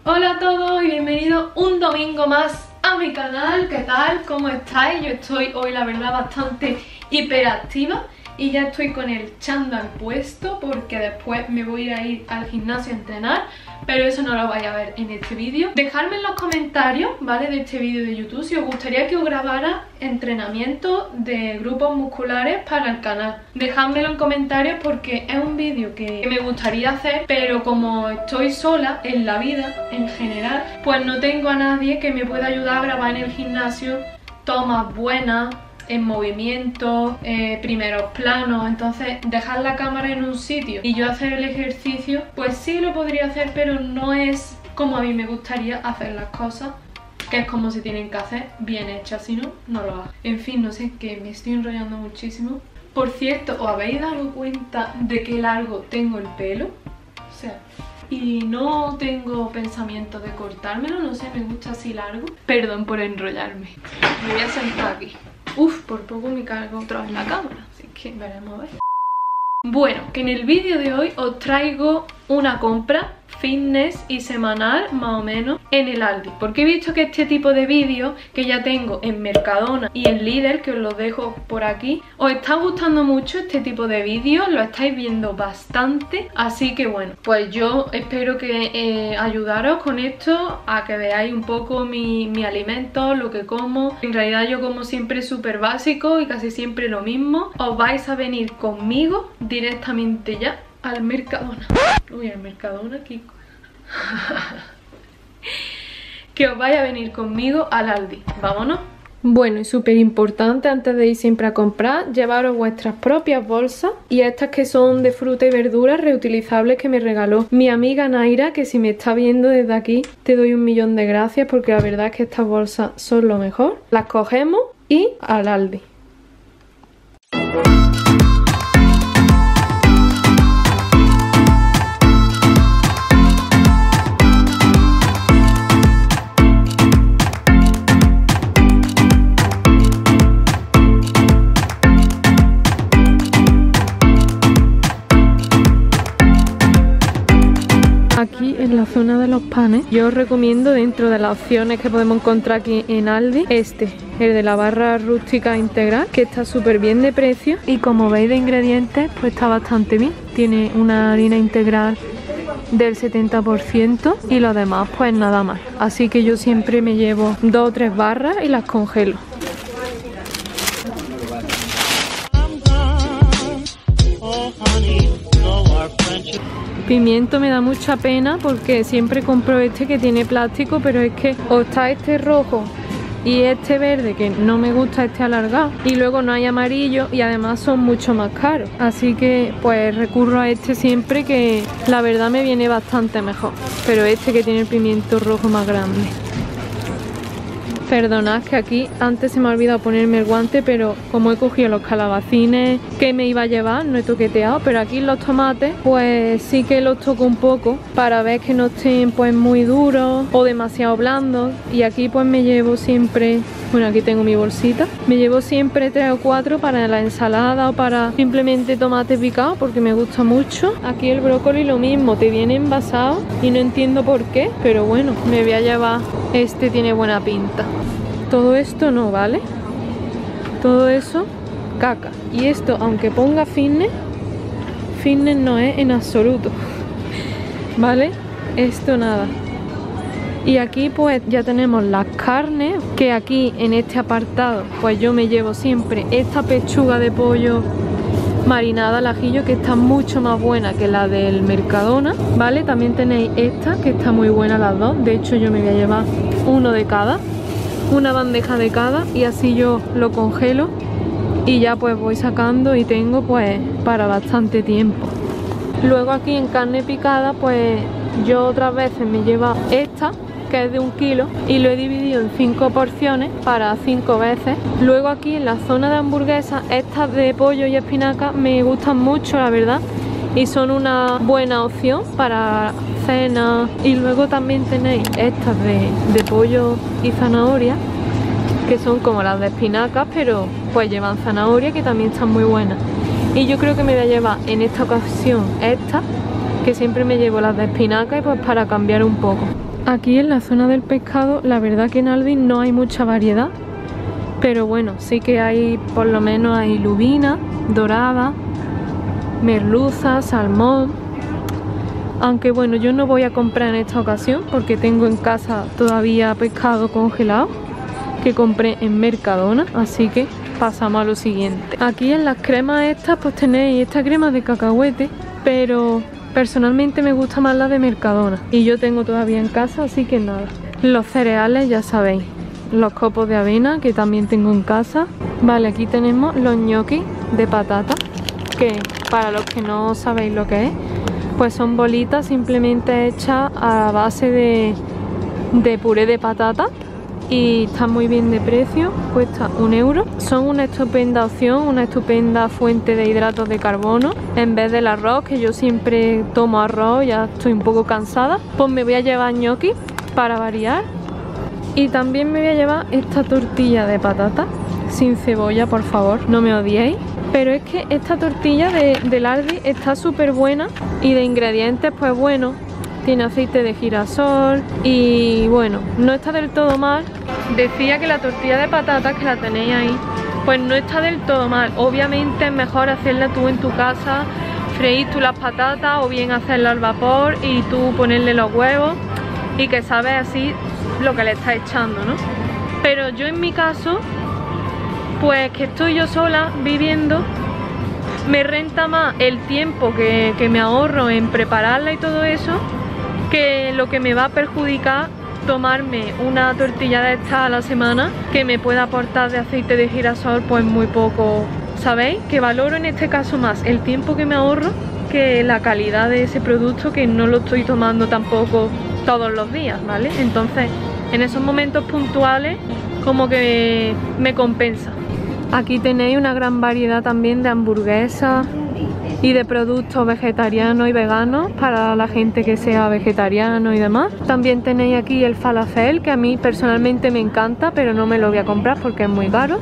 Hola a todos y bienvenidos un domingo más a mi canal. ¿Qué tal? ¿Cómo estáis? Yo estoy hoy la verdad bastante hiperactiva y ya estoy con el chándal puesto porque después me voy a ir al gimnasio a entrenar, pero eso no lo vais a ver en este vídeo. Dejadme en los comentarios, ¿vale? De este vídeo de YouTube si os gustaría que os grabara entrenamiento de grupos musculares para el canal. Dejádmelo en comentarios porque es un vídeo que me gustaría hacer, pero como estoy sola en la vida en general, pues no tengo a nadie que me pueda ayudar a grabar en el gimnasio tomas buenas, en movimiento, primeros planos. Entonces dejar la cámara en un sitio y yo hacer el ejercicio, pues sí lo podría hacer, pero no es como a mí me gustaría hacer las cosas, que es como se tienen que hacer, bien hechas, si no, no lo hago. En fin, no sé, que me estoy enrollando muchísimo. Por cierto, ¿os habéis dado cuenta de qué largo tengo el pelo? O sea, y no tengo pensamiento de cortármelo, no sé, me gusta así largo. Perdón por enrollarme. Me voy a sentar aquí. Uf, por poco me cargo otra vez la cámara, así que veremos a ver. Bueno, que en el vídeo de hoy os traigo una compra fitness y semanal más o menos en el Aldi, porque he visto que este tipo de vídeos que ya tengo en Mercadona y en Lidl, que os los dejo por aquí, os está gustando mucho este tipo de vídeos, lo estáis viendo bastante, así que bueno, pues yo espero que ayudaros con esto a que veáis un poco mi alimento, lo que como. En realidad yo como siempre súper básico y casi siempre lo mismo. Os vais a venir conmigo directamente ya al Mercadona. Uy, al Mercadona, Kiko. Que os vaya a venir conmigo al Aldi. Vámonos. Bueno, y súper importante antes de ir siempre a comprar, llevaros vuestras propias bolsas, y estas que son de fruta y verduras reutilizables que me regaló mi amiga Naira, que si me está viendo desde aquí te doy 1.000.000 de gracias, porque la verdad es que estas bolsas son lo mejor. Las cogemos y al Aldi. Aquí en la zona de los panes, yo os recomiendo, dentro de las opciones que podemos encontrar aquí en Aldi, el de la barra rústica integral, que está súper bien de precio, y como veis de ingredientes pues está bastante bien. Tiene una harina integral del 70% y lo demás pues nada más, así que yo siempre me llevo 2 o 3 barras y las congelo. Pimiento me da mucha pena porque siempre compro este que tiene plástico, pero es que o está este rojo y este verde, que no me gusta este alargado, y luego no hay amarillo, y además son mucho más caros, así que pues recurro a este siempre, que la verdad me viene bastante mejor, pero este que tiene el pimiento rojo más grande. Perdonad que aquí antes se me ha olvidado ponerme el guante, pero como he cogido los calabacines que me iba a llevar, no he toqueteado, pero aquí los tomates pues sí que los toco un poco para ver que no estén pues muy duros o demasiado blandos, y aquí pues me llevo siempre, bueno, aquí tengo mi bolsita, me llevo siempre 3 o 4 para la ensalada o para simplemente tomate picado porque me gusta mucho. Aquí el brócoli lo mismo, te viene envasado y no entiendo por qué, pero bueno, me voy a llevar este, tiene buena pinta. Todo esto no, ¿vale? Todo eso, caca. Y esto, aunque ponga fitness, fitness no es en absoluto, ¿vale? Esto nada. Y aquí pues ya tenemos las carnes, que aquí en este apartado pues yo me llevo siempre esta pechuga de pollo marinada al ajillo, que está mucho más buena que la del Mercadona, ¿vale? También tenéis esta, que está muy buena, las dos. De hecho yo me voy a llevar uno de cada, una bandeja de cada, y así yo lo congelo y ya pues voy sacando y tengo pues para bastante tiempo. Luego aquí en carne picada pues yo otras veces me llevo esta, que es de 1 kilo, y lo he dividido en 5 porciones para 5 veces. Luego aquí en la zona de hamburguesas, estas de pollo y espinaca me gustan mucho, la verdad, y son una buena opción para cena. Y luego también tenéis estas de pollo y zanahoria, que son como las de espinacas, pero pues llevan zanahoria, que también están muy buenas. Y yo creo que me voy a llevar en esta ocasión esta, que siempre me llevo las de espinaca, y pues para cambiar un poco. Aquí en la zona del pescado, la verdad que en Aldi no hay mucha variedad, pero bueno, sí que hay, por lo menos hay lubina, dorada, merluza, salmón. Aunque bueno, yo no voy a comprar en esta ocasión porque tengo en casa todavía pescado congelado que compré en Mercadona, así que pasamos a lo siguiente. Aquí en las cremas estas pues tenéis esta crema de cacahuete, pero personalmente me gusta más la de Mercadona y yo tengo todavía en casa, así que nada. Los cereales ya sabéis, los copos de avena que también tengo en casa. Vale, aquí tenemos los ñoquis de patata, que para los que no sabéis lo que es, pues son bolitas simplemente hechas a base de puré de patata y están muy bien de precio, cuesta 1 euro. Son una estupenda opción, una estupenda fuente de hidratos de carbono. En vez del arroz, que yo siempre tomo arroz, ya estoy un poco cansada, pues me voy a llevar ñoquis para variar. Y también me voy a llevar esta tortilla de patata, sin cebolla, por favor, no me odiéis. Pero es que esta tortilla del Aldi está súper buena y de ingredientes pues bueno, tiene aceite de girasol y bueno, no está del todo mal. Decía que la tortilla de patatas, que la tenéis ahí, pues no está del todo mal. Obviamente es mejor hacerla tú en tu casa, freír tú las patatas o bien hacerla al vapor y tú ponerle los huevos y que sabes así lo que le estás echando, ¿no? Pero yo en mi caso, pues que estoy yo sola viviendo, me renta más el tiempo que me ahorro en prepararla y todo eso, que lo que me va a perjudicar tomarme una tortilla de esta a la semana que me pueda aportar de aceite de girasol pues muy poco, ¿sabéis? Que valoro en este caso más el tiempo que me ahorro que la calidad de ese producto, que no lo estoy tomando tampoco todos los días, ¿vale? Entonces en esos momentos puntuales como que me compensa. Aquí tenéis una gran variedad también de hamburguesas y de productos vegetarianos y veganos para la gente que sea vegetariano y demás. También tenéis aquí el falafel, que a mí personalmente me encanta, pero no me lo voy a comprar porque es muy caro.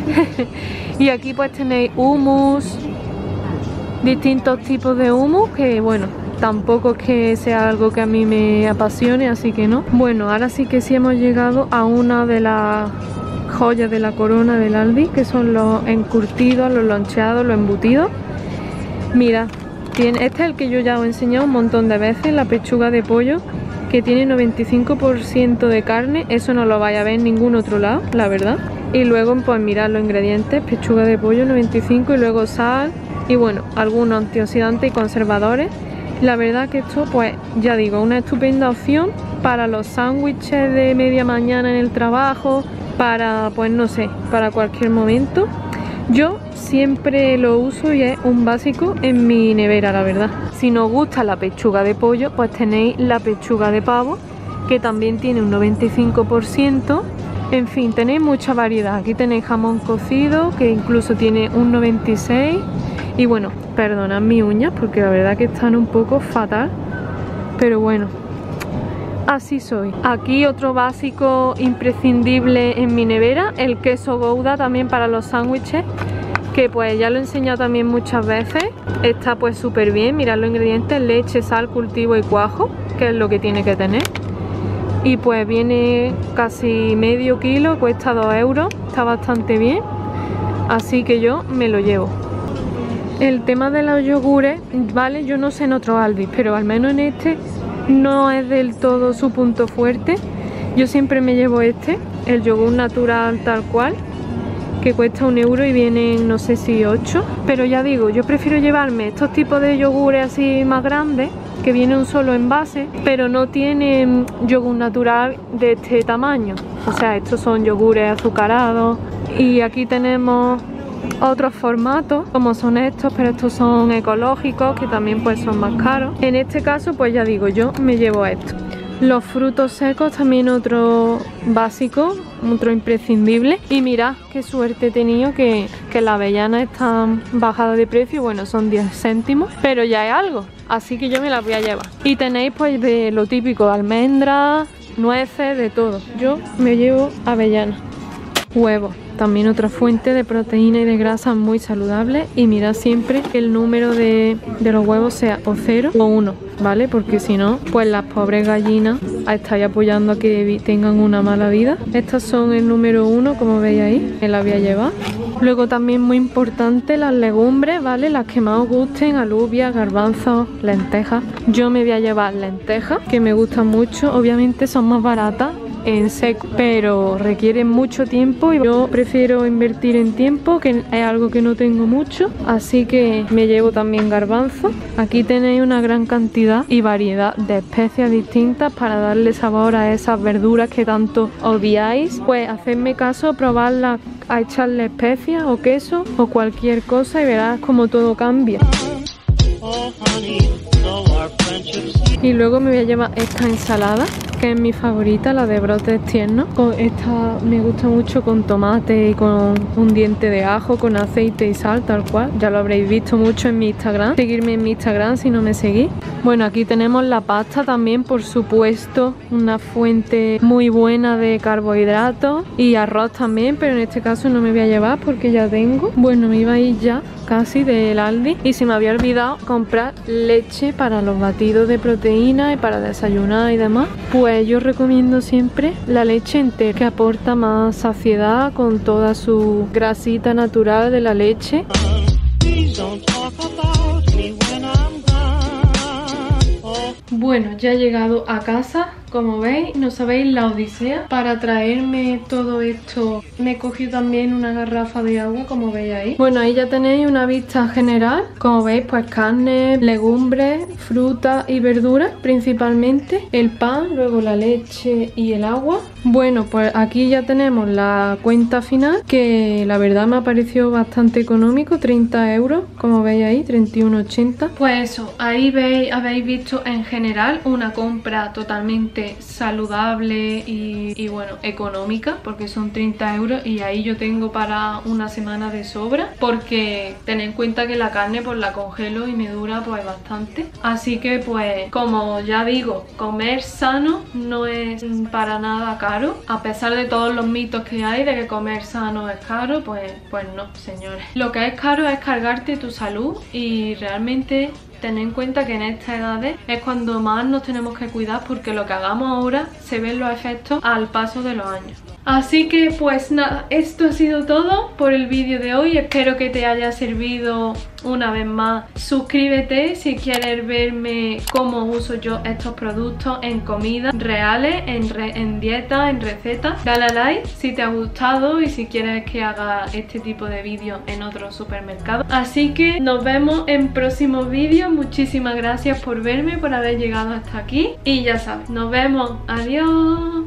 Y aquí pues tenéis hummus, distintos tipos de hummus, que bueno, tampoco es que sea algo que a mí me apasione, así que no. Bueno, ahora sí que sí hemos llegado a una de las joyas de la corona del Aldi, que son los encurtidos, los loncheados, los embutidos. Mira, este es el que yo ya os he enseñado un montón de veces, la pechuga de pollo, que tiene 95% de carne. Eso no lo vais a ver en ningún otro lado, la verdad. Y luego pues mirad los ingredientes: pechuga de pollo 95 y luego sal y bueno, algunos antioxidantes y conservadores. La verdad que esto pues ya digo, una estupenda opción para los sándwiches de media mañana en el trabajo, para pues no sé, para cualquier momento. Yo siempre lo uso y es un básico en mi nevera, la verdad. Si no os gusta la pechuga de pollo, pues tenéis la pechuga de pavo, que también tiene un 95%. En fin, tenéis mucha variedad. Aquí tenéis jamón cocido, que incluso tiene un 96%. Y bueno, perdonad mis uñas porque la verdad que están un poco fatal, pero bueno, así soy. Aquí otro básico imprescindible en mi nevera, el queso Gouda, también para los sándwiches, que pues ya lo he enseñado también muchas veces. Está pues súper bien, mirad los ingredientes: leche, sal, cultivo y cuajo, que es lo que tiene que tener. Y pues viene casi medio kilo, cuesta 2 euros, está bastante bien, así que yo me lo llevo. El tema de los yogures, vale, yo no sé en otros Aldi, pero al menos en este no es del todo su punto fuerte. Yo siempre me llevo este, el yogur natural tal cual, que cuesta 1 euro y vienen no sé si 8. Pero ya digo, yo prefiero llevarme estos tipos de yogures así más grandes, que viene un solo envase, pero no tienen yogur natural de este tamaño. O sea, estos son yogures azucarados. Y aquí tenemos otros formatos como son estos, pero estos son ecológicos, que también pues son más caros. En este caso pues ya digo, yo me llevo esto. Los frutos secos también otro básico, otro imprescindible. Y mirad qué suerte he tenido que las avellanas están bajadas de precio. Bueno, son 10 céntimos, pero ya es algo, así que yo me las voy a llevar. Y tenéis pues de lo típico, almendras, nueces, de todo. Yo me llevo avellanas. Huevos. también otra fuente de proteína y de grasa muy saludable. Y mirad siempre que el número de los huevos sea o 0 o 1, ¿vale? Porque si no, pues las pobres gallinas estáis apoyando a que tengan una mala vida. Estas son el número 1, como veis ahí, me la voy a llevar. Luego también muy importante las legumbres, ¿vale? Las que más os gusten, alubias, garbanzos, lentejas. Yo me voy a llevar lentejas, que me gustan mucho. Obviamente son más baratas en seco, pero requieren mucho tiempo y yo prefiero invertir en tiempo, que es algo que no tengo mucho, así que me llevo también garbanzos. Aquí tenéis una gran cantidad y variedad de especias distintas para darle sabor a esas verduras que tanto odiáis. Pues hacedme caso, probarlas, a echarle especias o queso o cualquier cosa y verás como todo cambia. Y luego me voy a llevar esta ensalada, que es mi favorita, la de brotes tiernos. Esta me gusta mucho con tomate y con un diente de ajo, con aceite y sal, tal cual. Ya lo habréis visto mucho en mi Instagram. Seguirme en mi Instagram si no me seguís. Bueno, aquí tenemos la pasta también, por supuesto, una fuente muy buena de carbohidratos, y arroz también, pero en este caso no me voy a llevar porque ya tengo. Bueno, me iba a ir ya casi del Aldi y se me había olvidado comprar leche para los batidos de proteína y para desayunar y demás. Pues yo recomiendo siempre la leche entera, que aporta más saciedad con toda su grasita natural de la leche. Bueno, ya he llegado a casa, como veis, no sabéis la odisea para traerme todo esto. Me he cogido también una garrafa de agua, como veis ahí. Bueno, ahí ya tenéis una vista general. Como veis, pues carne, legumbres, fruta y verduras principalmente. El pan, luego la leche y el agua. Bueno, pues aquí ya tenemos la cuenta final, que la verdad me ha parecido bastante económico, 30 euros, como veis ahí, 31,80. Pues eso, ahí veis, habéis visto en general una compra totalmente saludable y bueno, económica, porque son 30 euros y ahí yo tengo para una semana de sobra, porque tened en cuenta que la carne pues la congelo y me dura pues bastante. Así que pues, como ya digo, comer sano no es para nada caro, a pesar de todos los mitos que hay de que comer sano es caro, pues no, señores. Lo que es caro es cargarte tu salud, y realmente tened en cuenta que en estas edades es cuando más nos tenemos que cuidar, porque lo que hagamos ahora se ven los efectos al paso de los años. Así que pues nada, esto ha sido todo por el vídeo de hoy. Espero que te haya servido. Una vez más, suscríbete si quieres verme cómo uso yo estos productos en comidas reales, en dieta, en recetas. Dale a like si te ha gustado y si quieres que haga este tipo de vídeos en otro supermercado. Así que nos vemos en próximos vídeos. Muchísimas gracias por verme, por haber llegado hasta aquí. Y ya sabes, nos vemos. Adiós.